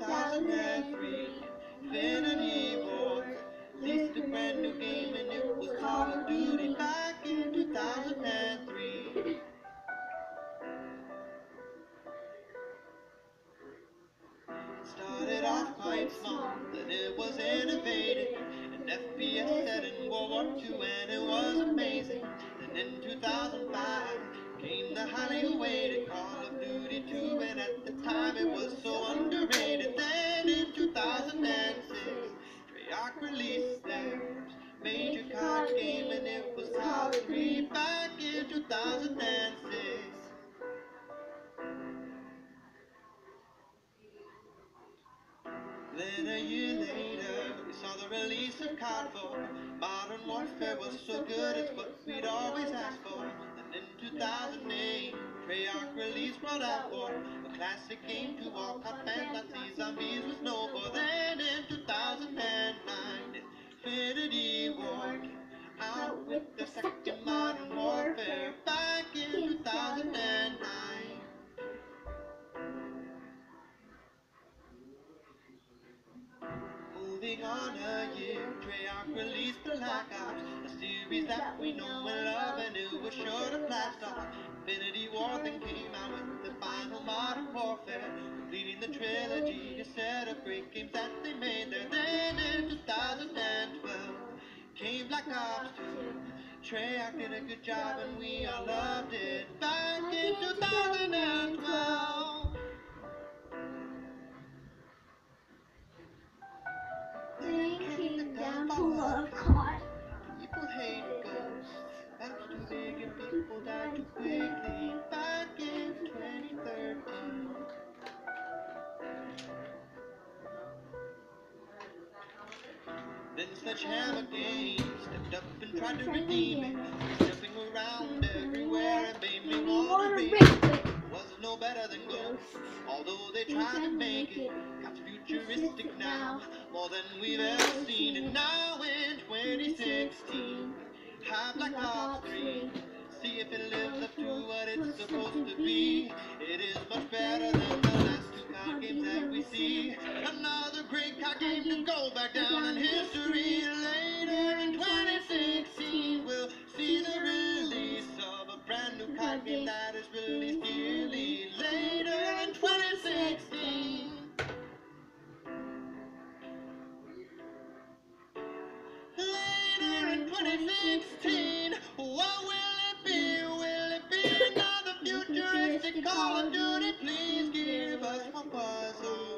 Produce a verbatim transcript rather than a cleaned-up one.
thousand three, Infinity Ward released a brand new game and it was Call of Duty back in two thousand three. Started off quite small, then it was innovated, an F P S set in World War Two, and it was amazing. Then in two thousand five came the highly awaited Call of Duty two, and at the time it was so underrated. Then in two thousand six, Treyarch released their major card game, and it was Call of three back in two thousand six. Then a year later, we saw the release of C O D four. Modern Warfare was so good, it's what we'd always asked for. And in two thousand eight, Treyarch released World at War, a classic game to all C O D fans. I'd see zombies with no more. Then in two thousand nine, Infinity Ward out with the second Modern Warfare back in two thousand nine. Moving on a year, Treyarch released Black Ops, a series that we know and love, and it was sure to blast off. Infinity Ward then came out with the final Modern Warfare, completing the trilogy, a set of great games that they made there. Then in two thousand twelve came Black Ops two. Treyarch did a good job and we all loved it back in two thousand twelve. Downfall of C O D. People hate ghosts, that's too big, and people died too quickly back in twenty thirteen. Then Sledgehammer Games stepped up and tried to redeem it, jumping around everywhere and made me want to read it. Was no better than Ghosts, although they tried to make it. Got futuristic now, more than we've ever seen. And now in twenty sixteen, have Black Ops three. See if it lives up to what it's supposed to be. It is much better than the last two C O D games that we see. Another great C O D game to go back down in history. Later in twenty sixteen, we'll see the release of a brand new C O D game that is released yearly. Later in twenty sixteen. Later in twenty sixteen, what will it be? Will it be another futuristic Call of Duty? Please give us one puzzle.